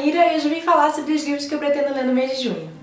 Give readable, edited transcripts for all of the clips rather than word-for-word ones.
Maíra e hoje eu vim falar sobre os livros que eu pretendo ler no mês de junho.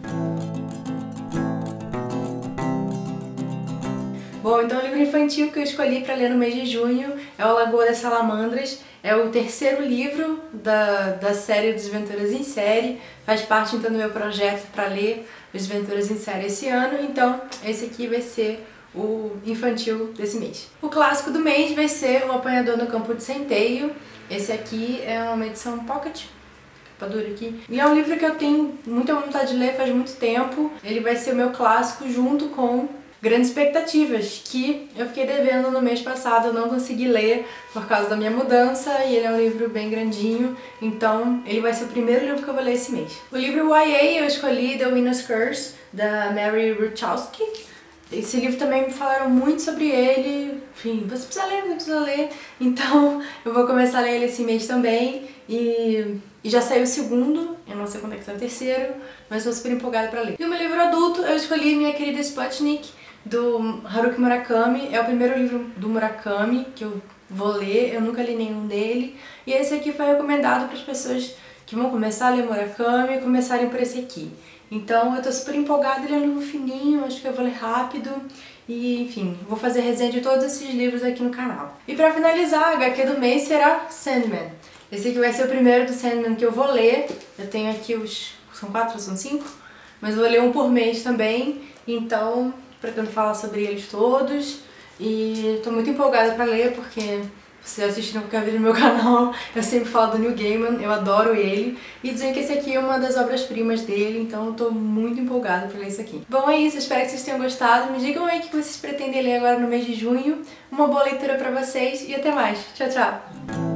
Bom, então o livro infantil que eu escolhi para ler no mês de junho é O Lagoa das Salamandras. É o terceiro livro da série Desventuras em Série. Faz parte então do meu projeto para ler Desventuras em Série esse ano, então esse aqui vai ser o infantil desse mês. O clássico do mês vai ser O Apanhador no Campo de Centeio. Esse aqui é uma edição pocket, capa dura aqui. E é um livro que eu tenho muita vontade de ler faz muito tempo. Ele vai ser o meu clássico junto com Grandes Expectativas, que eu fiquei devendo no mês passado, eu não consegui ler por causa da minha mudança, e ele é um livro bem grandinho, então ele vai ser o primeiro livro que eu vou ler esse mês. O livro YA eu escolhi The Winner's Curse, da Mary Ruchowski. Esse livro também me falaram muito sobre ele, enfim, você precisa ler, então eu vou começar a ler ele esse mês também, e já saiu o segundo, eu não sei quando é que sai o terceiro, mas estou super empolgada pra ler. E o meu livro adulto eu escolhi Minha Querida Sputnik, do Haruki Murakami. É o primeiro livro do Murakami que eu vou ler, eu nunca li nenhum dele, e esse aqui foi recomendado para as pessoas que vão começar a ler Murakami e começarem por esse aqui. Então eu tô super empolgada, ele é um livro fininho, acho que eu vou ler rápido e, enfim, vou fazer resenha de todos esses livros aqui no canal. E pra finalizar, a HQ do mês será Sandman. Esse aqui vai ser o primeiro do Sandman que eu vou ler. Eu tenho aqui os... são 4 ou são 5? Mas eu vou ler um por mês também, então pretendo falar sobre eles todos. E tô muito empolgada pra ler porque... se assistiram qualquer vídeo no meu canal, eu sempre falo do Neil Gaiman, eu adoro ele. E dizem que esse aqui é uma das obras-primas dele, então eu tô muito empolgada pra ler isso aqui. Bom, é isso, espero que vocês tenham gostado. Me digam aí o que vocês pretendem ler agora no mês de junho. Uma boa leitura pra vocês e até mais. Tchau, tchau!